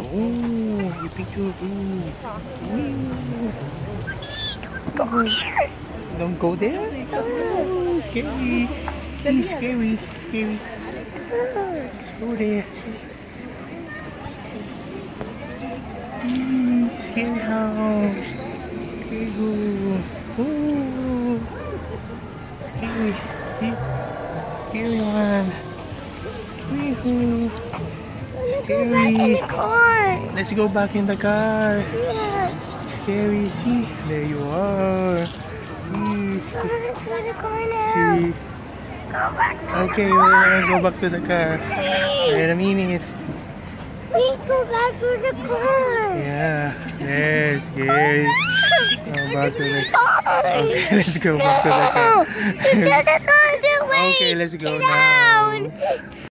Ooh, you picture. Ooh. Don't go there. Oh, scary. It's scary. Scary. Go there. Scary house. Scary. Ooh. Scary. Scary one. Wee-hoo. Scary. Let's go back in the car. Yeah. Scary. See, there you are. See. Okay, we're gonna go back to the car. Wait a minute. We go back to the car. Yeah, there's scary. Go back to the car. Okay, let's go back to the car. Okay, Okay, let's go now.